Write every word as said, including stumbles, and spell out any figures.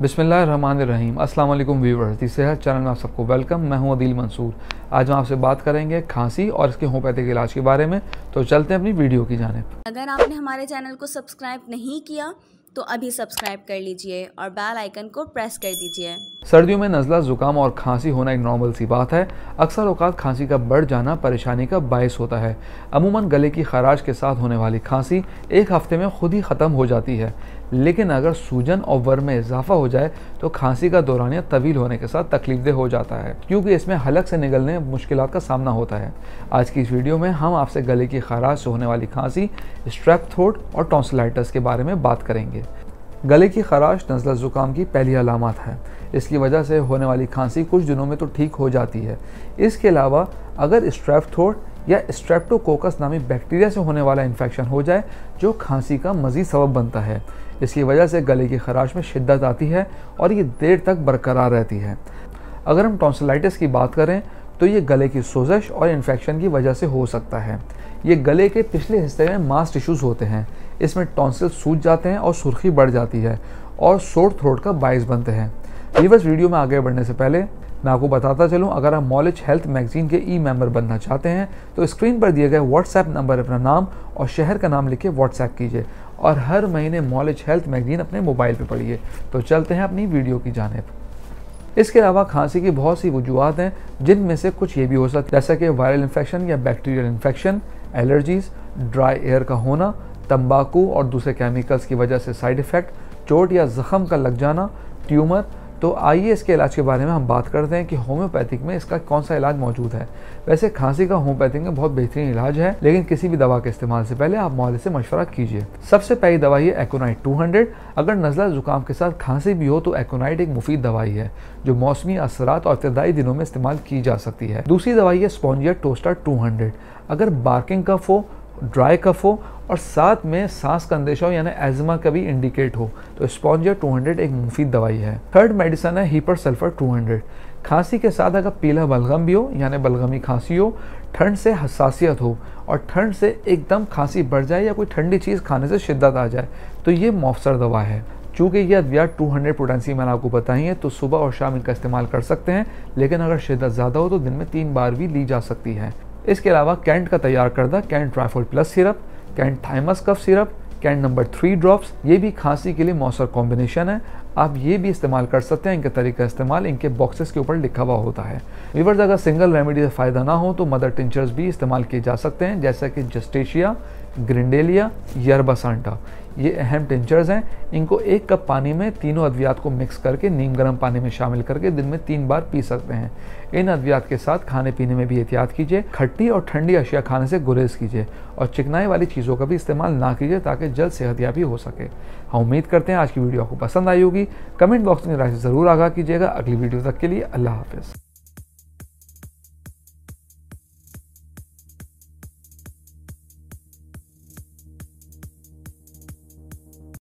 बिस्मिल्लाहिर्रहमानिर्रहीम। अस्सलाम वालेकुम व्यूअर्स, दी सेहत चैनल में आप सबको वेलकम। मैं हूं अदील मंसूर। आज हम आपसे बात करेंगे खांसी और इसके होम्योपैथिक इलाज के बारे में। तो चलते हैं अपनी वीडियो की जानिब। अगर आपने हमारे चैनल को सब्सक्राइब नहीं किया तो अभी सब्सक्राइब कर लीजिए और बेल आइकन को प्रेस कर दीजिए। सर्दियों में नज़ला, ज़ुकाम और खांसी होना एक नॉर्मल सी बात है। अक्सर औक़ात खांसी का बढ़ जाना परेशानी का बायस होता है। अमूमन गले की खराश के साथ होने वाली खांसी एक हफ्ते में खुद ही ख़त्म हो जाती है, लेकिन अगर सूजन और वर्म में इजाफा हो जाए तो खांसी का दौरानिया तवील होने के साथ तकलीफदेह हो जाता है, क्योंकि इसमें हलक से निकलने मुश्किलात का सामना होता है। आज की इस वीडियो में हम आपसे गले की खराश से होने वाली खांसी, स्ट्रेप थ्रोट और टॉन्सिलाइटिस के बारे में बात करेंगे। गले की खराश नज़ला ज़ुकाम की पहली अलामत है। इसकी वजह से होने वाली खांसी कुछ दिनों में तो ठीक हो जाती है। इसके अलावा अगर स्ट्रेप थ्रोट या स्ट्रेप्टोकोकस नामी बैक्टीरिया से होने वाला इन्फेक्शन हो जाए, जो खांसी का मज़ीद सबब बनता है, इसकी वजह से गले की खराश में शिद्दत आती है और ये देर तक बरकरार रहती है। अगर हम टॉन्सिलाइटिस की बात करें तो ये गले की सोजश और इन्फेक्शन की वजह से हो सकता है। ये गले के पिछले हिस्से में मांस टिश्यूज़ होते हैं। इसमें टॉन्सिल सूज जाते हैं और सुर्खी बढ़ जाती है और सोर थ्रोट का बायस बनते हैं। व्यूअर्स, वीडियो में आगे बढ़ने से पहले मैं आपको बताता चलूं, अगर आप नॉलेज हेल्थ मैगजीन के ई मेंबर बनना चाहते हैं तो स्क्रीन पर दिए गए व्हाट्सएप नंबर अपना नाम और शहर का नाम लिख के व्हाट्सएप कीजिए और हर महीने नॉलेज हेल्थ मैगजीन अपने मोबाइल पर पढ़िए। तो चलते हैं अपनी वीडियो की जानिब। इसके अलावा खांसी की बहुत सी वजूहत हैं, जिनमें से कुछ ये भी हो सकता है, जैसे कि वायरल इन्फेक्शन या bacterial infection, allergies, dry air का होना, तंबाकू और दूसरे केमिकल्स की वजह से साइड इफ़ेक्ट, चोट या ज़ख़म का लग जाना, ट्यूमर। तो आइए इसके इलाज के बारे में हम बात करते हैं कि होम्योपैथिक में इसका कौन सा इलाज मौजूद है। वैसे खांसी का होम्योपैथिक में बहुत बेहतरीन इलाज है, लेकिन किसी भी दवा के इस्तेमाल से पहले आप मालिज से मशवरा कीजिए। सबसे पहली दवाई है एकोनाइट टू हंड्रेड। अगर नज़ला ज़ुकाम के साथ खांसी भी हो तो एकोनाइट एक मुफीद दवाई है, जो मौसमी असरात और इब्तदाई दिनों में इस्तेमाल की जा सकती है। दूसरी दवाई है स्पॉन्जिया टोस्टर टू हंड्रेड। अगर बार्किंग कफ हो, ड्राई कफ हो और साथ में सांस का अंदेशा हो, यानी एज़मा का भी इंडिकेट हो, तो स्पॉन्जिया टू हंड्रेड एक मुफीद दवाई है। थर्ड मेडिसन है हीपर सल्फर टू हंड्रेड। खांसी के साथ अगर पीला बलगम भी हो, यानी बलगमी खांसी हो, ठंड से हसासियत हो और ठंड से एकदम खांसी बढ़ जाए या कोई ठंडी चीज़ खाने से शिद्दत आ जाए, तो ये मौसर दवा है। चूँकि ये अद्वियात टू हंड्रेड पोटेंसी मैंने आपको बताई है, तो सुबह और शाम इनका इस्तेमाल कर सकते हैं, लेकिन अगर शिद्दत ज़्यादा हो तो दिन में तीन बार भी ली जा सकती है। इसके अलावा कैंट का तैयार करदा Kent Trifol plus syrup, Kent thymus cough syrup, Kent number three drops, ये भी खांसी के लिए मौसर कॉम्बिनेशन है। आप ये भी इस्तेमाल कर सकते हैं। इनका तरीका इस्तेमाल इनके बॉक्सेस के ऊपर लिखा हुआ होता है। व्यूअर्स, अगर सिंगल रेमेडी से फ़ायदा ना हो तो मदर टिंचर्स भी इस्तेमाल किए जा सकते हैं, जैसे कि जस्टेशिया, ग्रिंडेलिया, यरबासांटा। ये अहम टिंचर्स हैं। इनको एक कप पानी में तीनों अद्वियात को मिक्स करके नीम गर्म पानी में शामिल करके दिन में तीन बार पी सकते हैं। इन अद्वियात के साथ खाने पीने में भी एहतियात कीजिए। खट्टी और ठंडी अशिया खाने से गुरेज कीजिए और चिकनाई वाली चीज़ों का भी इस्तेमाल ना कीजिए, ताकि जल्द सेहतयाबी हो सके। हम उम्मीद करते हैं आज की वीडियो आपको पसंद आई होगी। कमेंट बॉक्स में राय से ज़रूर आगाह कीजिएगा। अगली वीडियो तक के लिए अल्लाह हाफ़िज़।